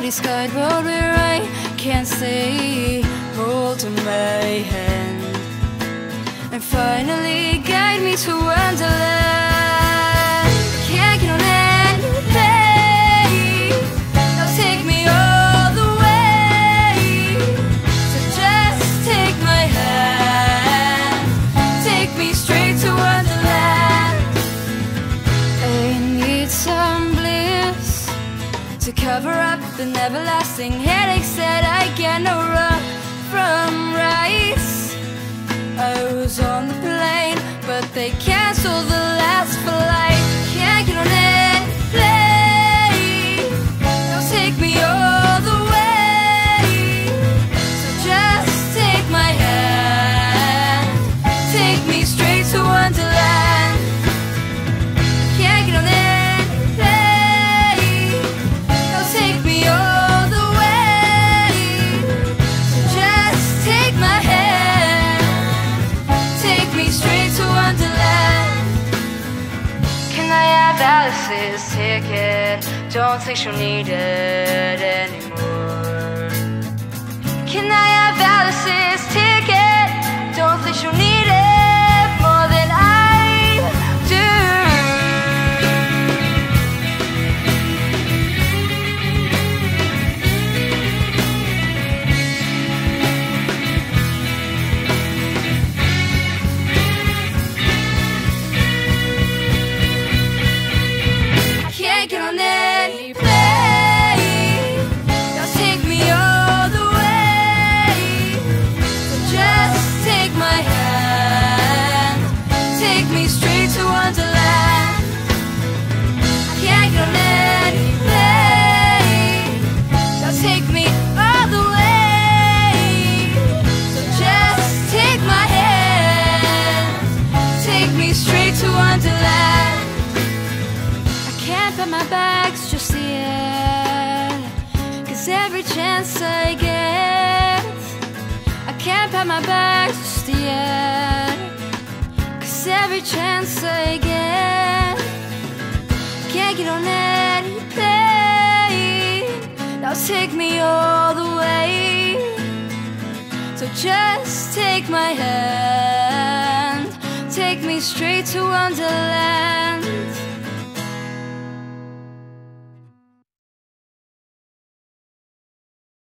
cloudy sky, but where I can't stay, hold my hand and finally guide me to wonderland. Can't get on anything, now take me all the way. So just take my hand, take me straight to wonderland. I need some bliss to cover up the everlasting headaches that I get no run from right. I was on the plane, but they canceled the last flight. Can't get on any plane, now take me all the way. So just take my hand, take me straight to wonderland. Can't get on any plane, now take me all the way. So just take my hand, take me straight to wonderland. Can I have Alice's ticket? Don't think she'll need it anymore. Can I have Alice's ticket? Don't think she'll need it more than I do. Can't get on any plane, now take me all the way. So just take my hand, take me straight to wonderland. Can't get on any plane, now take me all the way. So just take my hand, take me straight to wonderland. Can't pack my bags just yet, 'cause every chance I get, I can't pack my bags just yet, 'cause every chance I get, can't get on any plane, now take me all the way. So just take my hand, take me straight to wonderland.